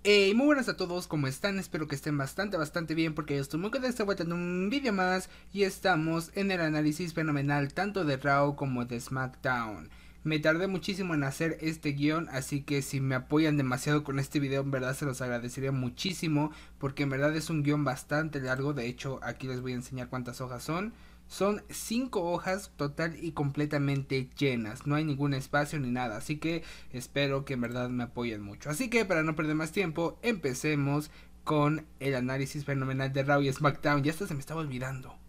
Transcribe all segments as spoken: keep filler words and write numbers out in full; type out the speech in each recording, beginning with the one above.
Hey, muy buenas a todos, ¿cómo están? Espero que estén bastante, bastante bien porque yo estoy muy contento de estar vuelta en un vídeo más y estamos en el análisis fenomenal tanto de Raw como de SmackDown. Me tardé muchísimo en hacer este guión, así que si me apoyan demasiado con este video en verdad se los agradecería muchísimo porque en verdad es un guión bastante largo. De hecho aquí les voy a enseñar cuántas hojas son. Son cinco hojas total y completamente llenas, no hay ningún espacio ni nada, así que espero que en verdad me apoyen mucho. Así que para no perder más tiempo, empecemos con el análisis fenomenal de Raw y SmackDown. Ya hasta se me estaba olvidando.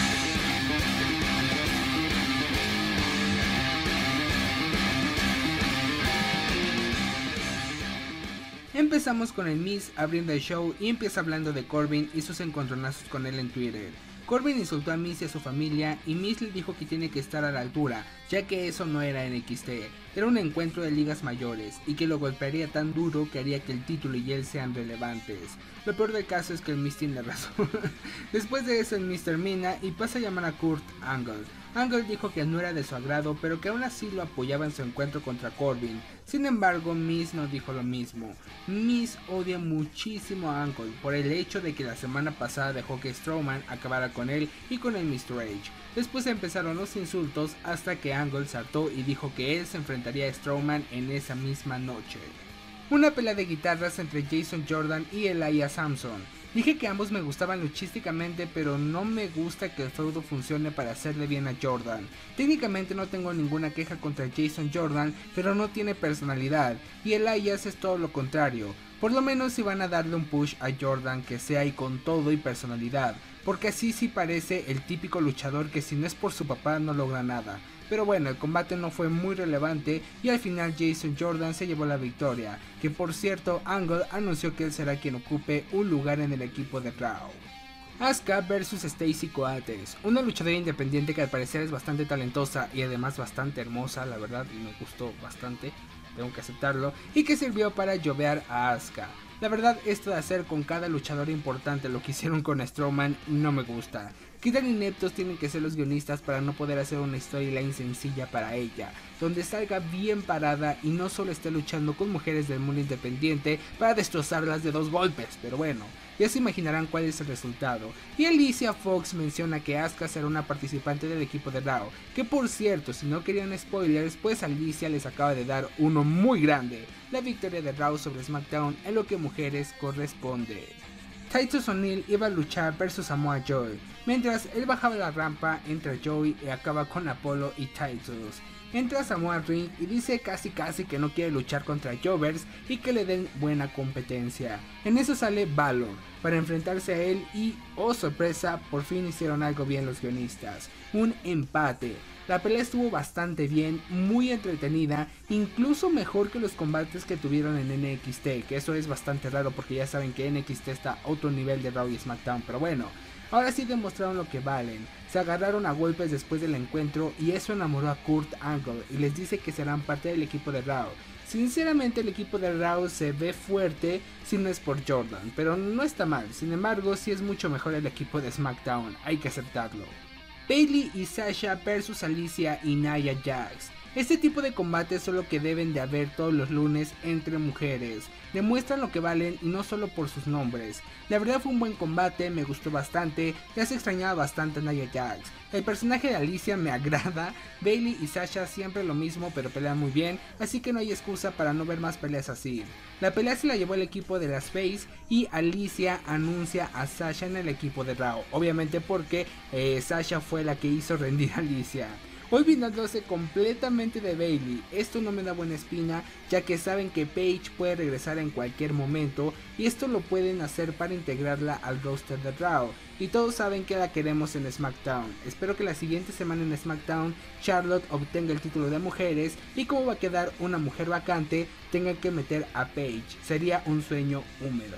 Empezamos con el Miz abriendo el show y empieza hablando de Corbin y sus encontronazos con él en Twitter. Corbin insultó a Miz y a su familia y Miz le dijo que tiene que estar a la altura, ya que eso no era N X T, era un encuentro de ligas mayores y que lo golpearía tan duro que haría que el título y él sean relevantes. Lo peor del caso es que el Miz tiene razón. Después de eso el Miz termina y pasa a llamar a Kurt Angle. Angle dijo que no era de su agrado, pero que aún así lo apoyaba en su encuentro contra Corbin. Sin embargo, Miz no dijo lo mismo. Miz odia muchísimo a Angle por el hecho de que la semana pasada dejó que Strowman acabara con él y con el mister H. Después empezaron los insultos hasta que Angle saltó y dijo que él se enfrentaría a Strowman en esa misma noche. Una pelea de guitarras entre Jason Jordan y Elias Samson. Dije que ambos me gustaban luchísticamente, pero no me gusta que el feudo funcione para hacerle bien a Jordan. Técnicamente no tengo ninguna queja contra Jason Jordan, pero no tiene personalidad, y Elias es todo lo contrario. Por lo menos si van a darle un push a Jordan que sea y con todo y personalidad, porque así sí parece el típico luchador que si no es por su papá no logra nada. Pero bueno, el combate no fue muy relevante y al final Jason Jordan se llevó la victoria, que por cierto Angle anunció que él será quien ocupe un lugar en el equipo de Raw. Asuka versus Stacy Coates, una luchadora independiente que al parecer es bastante talentosa y además bastante hermosa, la verdad, y me gustó bastante, tengo que aceptarlo, y que sirvió para llovear a Asuka. La verdad, esto de hacer con cada luchador importante lo que hicieron con Strowman no me gusta. ¿Qué tan ineptos tienen que ser los guionistas para no poder hacer una storyline sencilla para ella, donde salga bien parada y no solo esté luchando con mujeres del mundo independiente para destrozarlas de dos golpes? Pero bueno, ya se imaginarán cuál es el resultado. Y Alicia Fox menciona que Asuka será una participante del equipo de Raw, que por cierto, si no querían spoilers, pues Alicia les acaba de dar uno muy grande: la victoria de Raw sobre SmackDown en lo que mujeres corresponde. Titus O'Neil iba a luchar versus Samoa Joe. Mientras él bajaba la rampa, entra Joey y acaba con Apollo y Titus. Entra Samoa al ring y dice casi casi que no quiere luchar contra Jovers y que le den buena competencia. En eso sale Balor para enfrentarse a él y, oh sorpresa, por fin hicieron algo bien los guionistas: un empate. La pelea estuvo bastante bien, muy entretenida, incluso mejor que los combates que tuvieron en N X T, que eso es bastante raro porque ya saben que N X T está a otro nivel de Raw y SmackDown, pero bueno, ahora sí demostraron lo que valen. Se agarraron a golpes después del encuentro y eso enamoró a Kurt Angle y les dice que serán parte del equipo de Raw. Sinceramente el equipo de Raw se ve fuerte si no es por Jordan, pero no está mal. Sin embargo, sí es mucho mejor el equipo de SmackDown, hay que aceptarlo. Bayley y Sasha versus Alicia y Nia Jax. Este tipo de combates son lo que deben de haber todos los lunes entre mujeres. Demuestran lo que valen y no solo por sus nombres. La verdad fue un buen combate, me gustó bastante, ya se extrañaba bastante a Nia Jax. El personaje de Alicia me agrada, Bayley y Sasha siempre lo mismo pero pelean muy bien, así que no hay excusa para no ver más peleas así. La pelea se la llevó el equipo de las Face y Alicia anuncia a Sasha en el equipo de Raw, obviamente porque eh, Sasha fue la que hizo rendir a Alicia. Olvidándose completamente de Bayley, esto no me da buena espina ya que saben que Paige puede regresar en cualquier momento y esto lo pueden hacer para integrarla al roster de Raw y todos saben que la queremos en SmackDown. Espero que la siguiente semana en SmackDown Charlotte obtenga el título de mujeres y como va a quedar una mujer vacante tengan que meter a Paige, sería un sueño húmedo.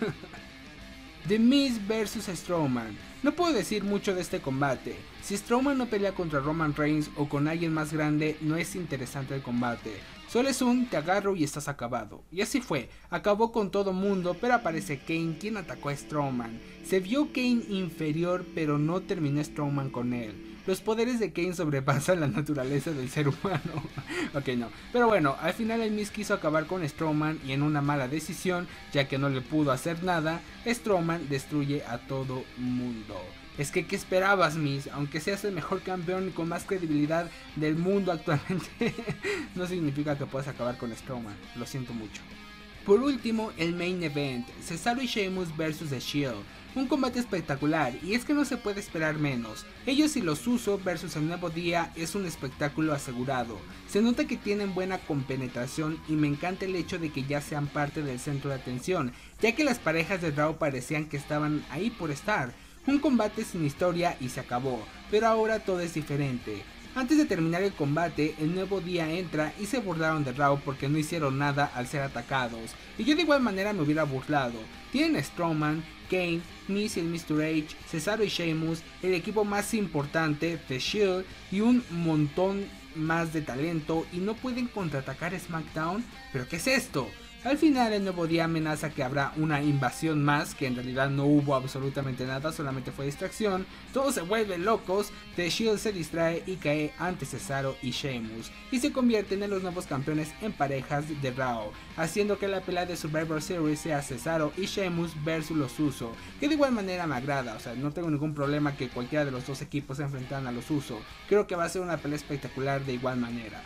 The Miz versus Strowman. No puedo decir mucho de este combate. Si Strowman no pelea contra Roman Reigns o con alguien más grande, no es interesante el combate. Solo es un te agarro y estás acabado. Y así fue, acabó con todo mundo, pero aparece Kane quien atacó a Strowman. Se vio Kane inferior, pero no terminó Strowman con él. los poderes de Kane sobrepasan la naturaleza del ser humano. Ok, no, pero bueno, al final el Miz quiso acabar con Strowman y en una mala decisión, ya que no le pudo hacer nada, Strowman destruye a todo mundo. Es que, ¿qué esperabas, Miz? Aunque seas el mejor campeón con más credibilidad del mundo actualmente, no significa que puedas acabar con Strowman, lo siento mucho. Por último, el main event, Cesaro y Sheamus versus The Shield, un combate espectacular y es que no se puede esperar menos. Ellos y los Usos versus el Nuevo Día es un espectáculo asegurado, se nota que tienen buena compenetración y me encanta el hecho de que ya sean parte del centro de atención, ya que las parejas de Raw parecían que estaban ahí por estar. Un combate sin historia y se acabó, pero ahora todo es diferente. Antes de terminar el combate, el Nuevo Día entra y se burlaron de Raw porque no hicieron nada al ser atacados, y yo de igual manera me hubiera burlado. Tienen a Strowman, Kane, Miz y el míster H, Cesaro y Sheamus, el equipo más importante, The Shield, y un montón más de talento y no pueden contraatacar SmackDown. ¿Pero qué es esto? Al final el Nuevo Día amenaza que habrá una invasión más, que en realidad no hubo absolutamente nada, solamente fue distracción. Todos se vuelven locos, The Shield se distrae y cae ante Cesaro y Sheamus, y se convierten en los nuevos campeones en parejas de Raw, haciendo que la pelea de Survivor Series sea Cesaro y Sheamus versus los Usos, que de igual manera me agrada, o sea, no tengo ningún problema que cualquiera de los dos equipos se enfrentaran a los Usos, creo que va a ser una pelea espectacular de igual manera.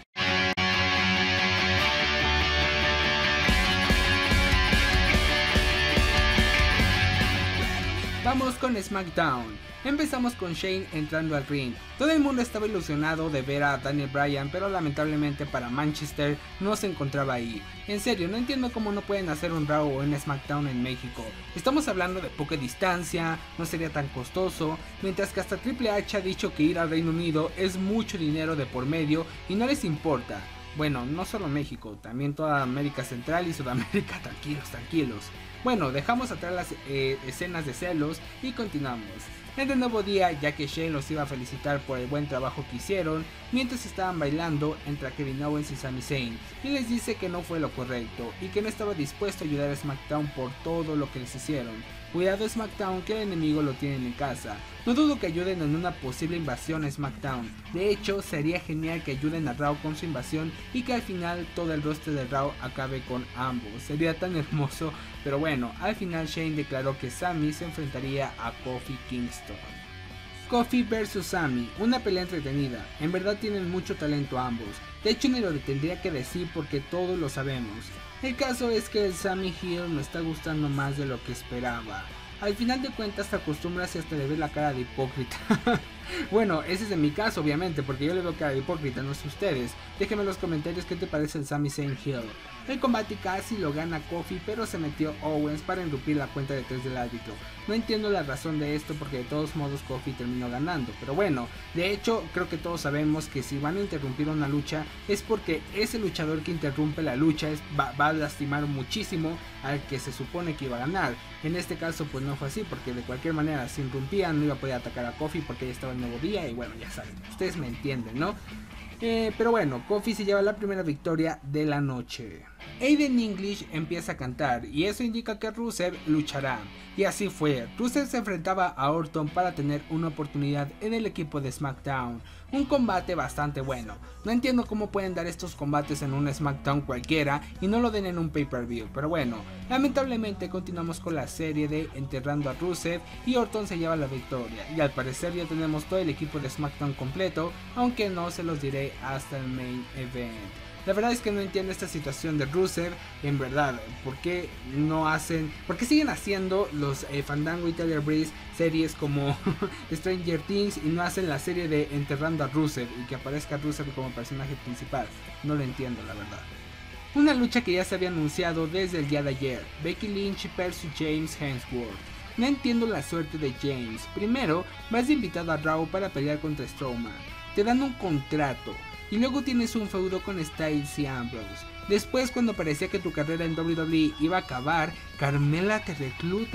Vamos con SmackDown. Empezamos con Shane entrando al ring. Todo el mundo estaba ilusionado de ver a Daniel Bryan, pero lamentablemente para Manchester no se encontraba ahí. En serio, no entiendo cómo no pueden hacer un Raw o un SmackDown en México. Estamos hablando de poca distancia, no sería tan costoso, mientras que hasta Triple H ha dicho que ir al Reino Unido es mucho dinero de por medio y no les importa. Bueno, no solo México, también toda América Central y Sudamérica, tranquilos, tranquilos. Bueno, dejamos atrás las eh, escenas de celos y continuamos. En el Nuevo Día, ya que Shane los iba a felicitar por el buen trabajo que hicieron, mientras estaban bailando, entra Kevin Owens y Sami Zayn y les dice que no fue lo correcto y que no estaba dispuesto a ayudar a SmackDown por todo lo que les hicieron. Cuidado SmackDown, que el enemigo lo tienen en casa. No dudo que ayuden en una posible invasión a SmackDown. De hecho, sería genial que ayuden a Raw con su invasión y que al final todo el roster de Raw acabe con ambos. Sería tan hermoso, pero bueno, al final Shane declaró que Sami se enfrentaría a Kofi Kingston. Kofi versus Sami, una pelea entretenida, en verdad tienen mucho talento ambos, de hecho ni lo tendría que decir porque todos lo sabemos. El caso es que el Sami Heel me está gustando más de lo que esperaba. Al final de cuentas te acostumbras y hasta le ves la cara de hipócrita. Bueno, ese es en mi caso obviamente, porque yo le veo cara de hipócrita, no sé ustedes. Déjenme en los comentarios qué te parece el Sami Zayn Heel. El combate casi lo gana Kofi, pero se metió Owens para irrumpir la cuenta de tres del árbitro. No entiendo la razón de esto porque de todos modos Kofi terminó ganando, pero bueno, de hecho creo que todos sabemos que si van a interrumpir una lucha es porque ese luchador que interrumpe la lucha es, va, va a lastimar muchísimo al que se supone que iba a ganar. En este caso pues no fue así, porque de cualquier manera si irrumpían no iba a poder atacar a Kofi porque ya estaba el Nuevo Día y bueno, ya saben, ustedes me entienden, ¿no? Eh, pero bueno, Kofi se lleva la primera victoria de la noche. Aiden English empieza a cantar y eso indica que Rusev luchará. Y así fue, Rusev se enfrentaba a Orton para tener una oportunidad en el equipo de SmackDown. Un combate bastante bueno. No entiendo cómo pueden dar estos combates en un SmackDown cualquiera y no lo den en un pay-per-view, pero bueno, lamentablemente continuamos con la serie de enterrando a Rusev y Orton se lleva la victoria. Y al parecer ya tenemos todo el equipo de SmackDown completo, aunque no se los diré hasta el main event. La verdad es que no entiendo esta situación de Rusev, en verdad, ¿por qué no hacen, por qué siguen haciendo los eh, Fandango y Tyler Breeze series como Stranger Things y no hacen la serie de enterrando a Rusev y que aparezca Rusev como personaje principal? No lo entiendo, la verdad. Una lucha que ya se había anunciado desde el día de ayer, Becky Lynch versus James Ellsworth. No entiendo la suerte de James. Primero, vas de invitado a Raw para pelear contra Strowman. Te dan un contrato. Y luego tienes un feudo con Styles y Ambrose. Después, cuando parecía que tu carrera en doble u doble u E iba a acabar, Carmella te recluta.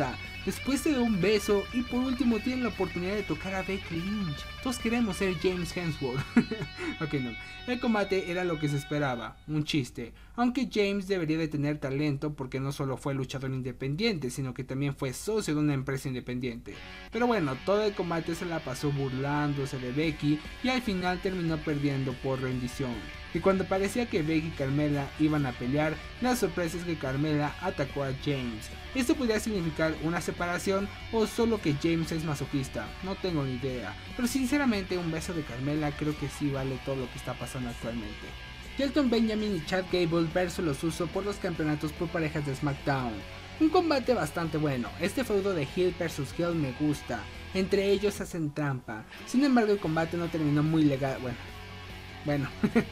después se da un beso y por último tienen la oportunidad de tocar a Becky Lynch. Todos queremos ser James Ellsworth. Ok, no. El combate era lo que se esperaba, un chiste, aunque James debería de tener talento porque no solo fue luchador independiente, sino que también fue socio de una empresa independiente. Pero bueno, todo el combate se la pasó burlándose de Becky y al final terminó perdiendo por rendición. Y cuando parecía que Becky y Carmella iban a pelear, la sorpresa es que Carmella atacó a James. Esto podría significar una separación o solo que James es masoquista, no tengo ni idea, pero sinceramente un beso de Carmella creo que sí vale todo lo que está pasando actualmente. Shelton Benjamin y Chad Gable versus los Usos por los campeonatos por parejas de SmackDown. Un combate bastante bueno, este feudo de heel versus heel me gusta, entre ellos hacen trampa, sin embargo el combate no terminó muy legal, bueno. Bueno,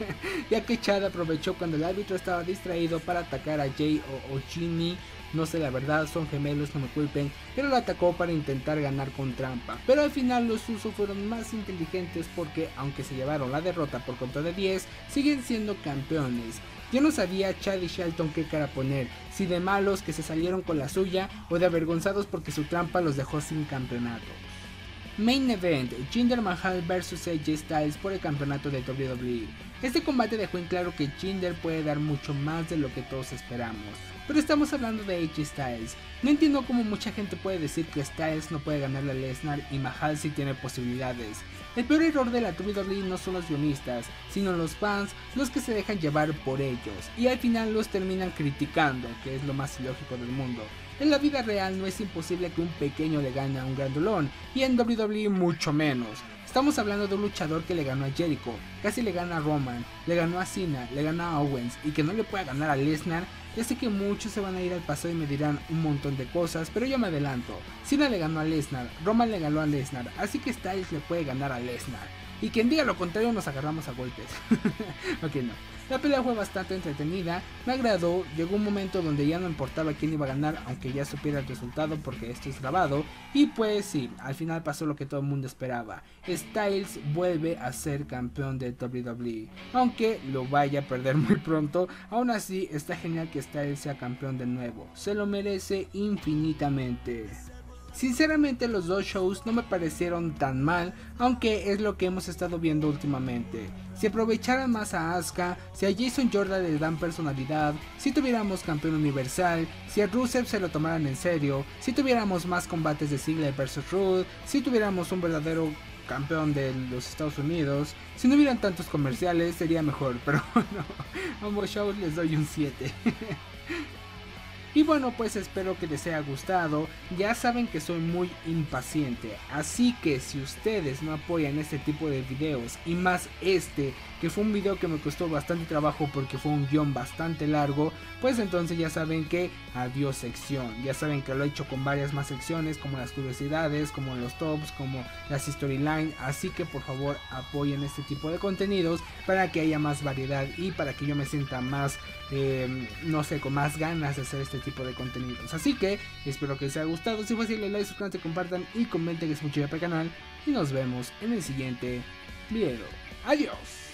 ya que Chad aprovechó cuando el árbitro estaba distraído para atacar a Jay o, o Jimmy, no sé la verdad, son gemelos, no me culpen, pero lo atacó para intentar ganar con trampa. Pero al final los Usos fueron más inteligentes porque, aunque se llevaron la derrota por contra de diez, siguen siendo campeones. Yo no sabía Chad y Shelton qué cara poner, si de malos que se salieron con la suya o de avergonzados porque su trampa los dejó sin campeonato. Main Event, Jinder Mahal versus A J Styles por el campeonato de W W E. Este combate dejó en claro que Jinder puede dar mucho más de lo que todos esperamos, pero estamos hablando de A J Styles. No entiendo cómo mucha gente puede decir que Styles no puede ganarle a Lesnar y Mahal sí tiene posibilidades. El peor error de la W W E no son los guionistas, sino los fans, los que se dejan llevar por ellos, y al final los terminan criticando, que es lo más ilógico del mundo. En la vida real no es imposible que un pequeño le gane a un grandolón, y en W W E mucho menos. Estamos hablando de un luchador que le ganó a Jericho, casi le gana a Roman, le ganó a Cena, le ganó a Owens, y que no le pueda ganar a Lesnar. Ya sé que muchos se van a ir al pasado y me dirán un montón de cosas, pero yo me adelanto. Cena le ganó a Lesnar, Roman le ganó a Lesnar, así que Styles le puede ganar a Lesnar. Y quien diga lo contrario nos agarramos a golpes. Ok, no. La pelea fue bastante entretenida, me agradó, llegó un momento donde ya no importaba quién iba a ganar, aunque ya supiera el resultado porque esto es grabado, y pues sí, al final pasó lo que todo el mundo esperaba. Styles vuelve a ser campeón de W W E, aunque lo vaya a perder muy pronto. Aún así está genial que Styles sea campeón de nuevo, se lo merece infinitamente. Sinceramente los dos shows no me parecieron tan mal, aunque es lo que hemos estado viendo últimamente. Si aprovecharan más a Asuka, si a Jason Jordan le dan personalidad, si tuviéramos campeón universal, si a Rusev se lo tomaran en serio, si tuviéramos más combates de Ziggler versus Rude, si tuviéramos un verdadero campeón de los Estados Unidos, si no hubieran tantos comerciales sería mejor, pero no, ambos shows les doy un siete. Y bueno, pues espero que les haya gustado. Ya saben que soy muy impaciente, así que si ustedes no apoyan este tipo de videos, y más este, que fue un video que me costó bastante trabajo porque fue un guión bastante largo, pues entonces ya saben que adiós sección. Ya saben que lo he hecho con varias más secciones, como las curiosidades, como los tops, como las storyline, así que por favor apoyen este tipo de contenidos para que haya más variedad y para que yo me sienta más, eh, no sé, con más ganas de hacer este tipo de contenidos. Así que espero que les haya gustado. Si fue así, le like, suscríbanse, compartan y comenten que es mucho para el canal. Y nos vemos en el siguiente video. Adiós.